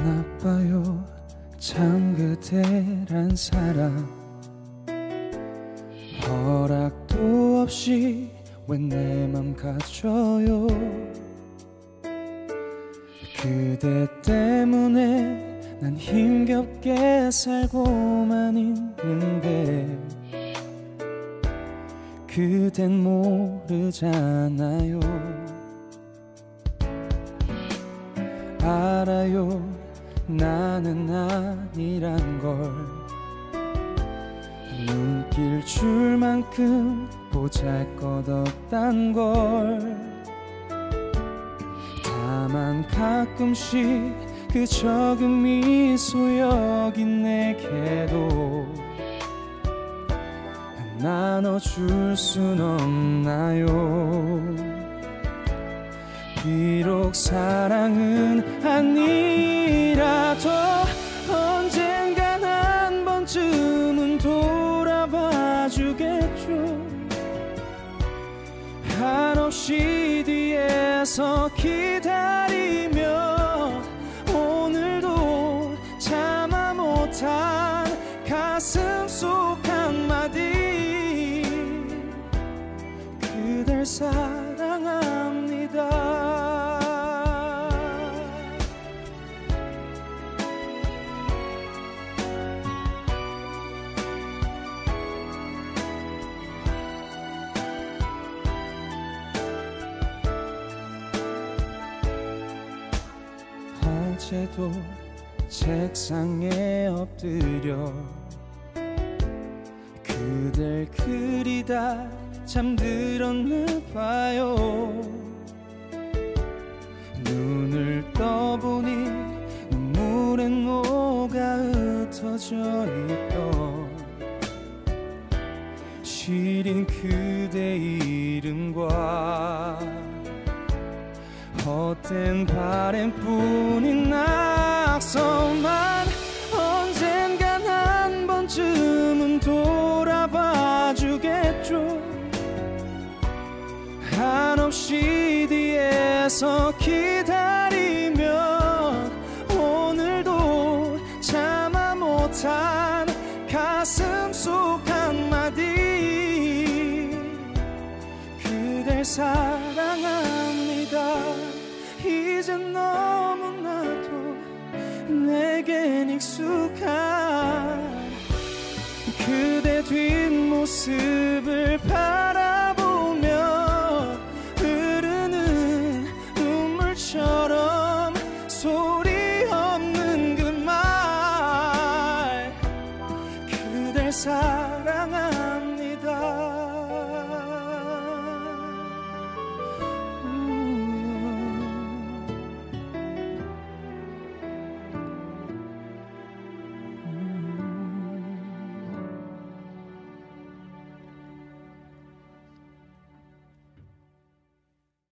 아파요 참 그대란 사람 허락도 없이 왜 내 맘 가져요 그대 때문에 난 힘겹게 살고만 있는데 그댄 모르잖아요 알아요 나는 아니란 걸 눈길 줄 만큼 보잘것없단 걸 다만 가끔씩 그 적은 미소 여긴 내게도 나눠줄 순 없나요 비록 사랑은 아니라도 언젠간 한 번쯤은 돌아봐 주겠죠 한없이 뒤에서 기다리며 오늘도 참아 못한 가슴 속 한마디 그댈 사랑합니다 어제도 책상에 엎드려 그댈 그리다 잠들었나 봐요 눈을 떠보니 눈물에 녹아 흩어져 있던 시린 그대 이름과 헛된 바램뿐인 낙서만 언젠간 한 번쯤은 돌아봐 주겠죠 한없이 뒤에서 기다리면 오늘도 참아 못한 가슴 속 한마디 그댈 사랑합니다 이젠 너무나도 내겐 익숙한 그대 뒷모습을 바라보며 흐르는 눈물처럼 소리 없는 그 말 그댈 사랑합니다